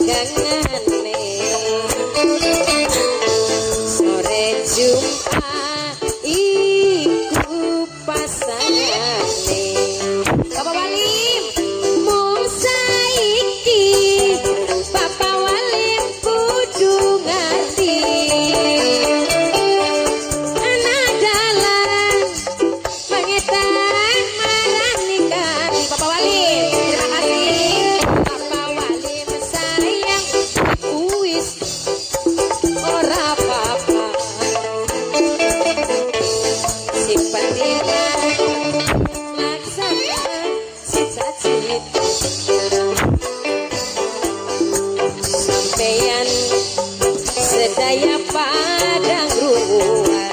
dagangane sore Jumat iku pasangane Bapak Walim mung saiki Bapak Walim kudu ngerti anak dalan pengetan marang nikah Bapak Walim. Terima kasih Bapak Walim sayang wis ora apa-apa si penting laksana cita-cita sampeyan sedaya padang rubuhan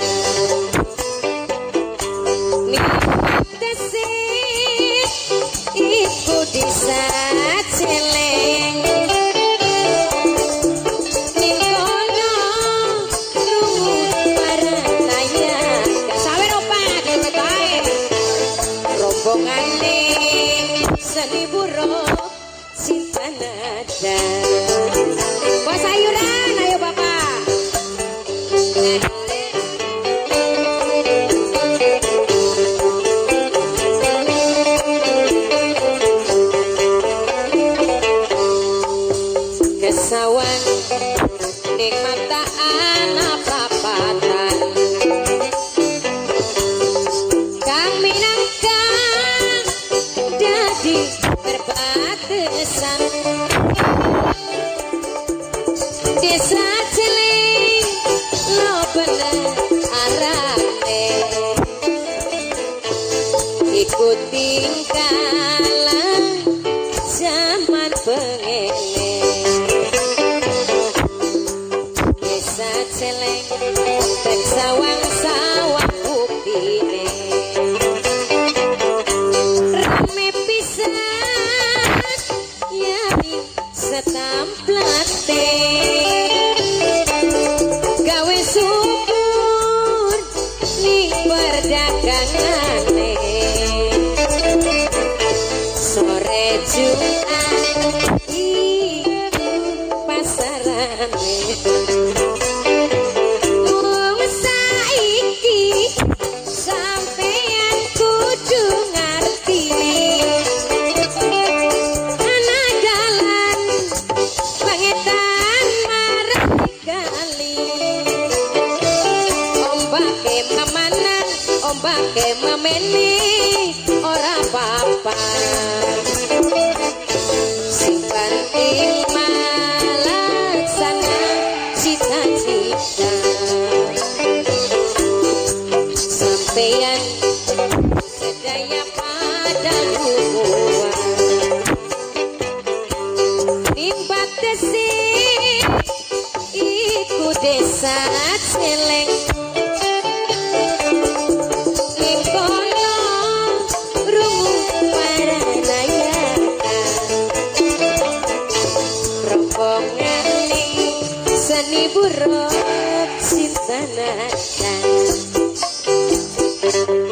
mitesi iku disaceleng ning kono rungu paranaya sawer opat dhewe bae rombongane seni buruk cinta nada Bos sayuran ayo Bapak kesawan ning mata anak papatan kang minangka dadi perbatasan desa celing lo bener arane ikuti kalah zaman pengene desa celeng tek sawang-sawang kupine rame pisan yari setamplate gawe subur ning perdagangane sore Jumat iku pasarane mung saiki sampeyan kudu ngerti anak dalan pengetan marang kali ombake mamanan ombake mamene ora apa-apa sing penting malaksana cita-cita sampeyan sedaya pada hubungan ning batesi iku desa celeng ning kono rungu paranaya rombongane seni buruk cinta nada